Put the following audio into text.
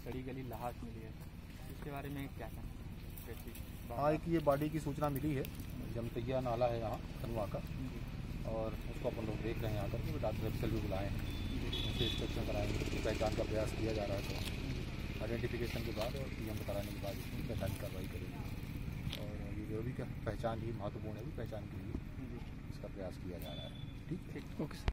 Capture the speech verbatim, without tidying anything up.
सड़ी गली लाश मिली है, इसके बारे में क्या कहना? हाँ, एक ये बॉडी की सूचना मिली है, जमतैया नाला है यहाँ खनवा का, और उसको अपन लोग देख रहे हैं यहाँ पर। डॉक्टर अफसर भी बुलाए हैं, उनसे इंस्पेक्शन कराएंगे, उसकी पहचान का प्रयास किया जा रहा है। तो आइडेंटिफिकेशन के बाद और पीएम कराने के बाद इसमें पहचान कार्रवाई करेंगे। और ये जो भी पहचान ही महत्वपूर्ण है, भी पहचान के लिए इसका प्रयास किया जा रहा है। ठीक है, ओके।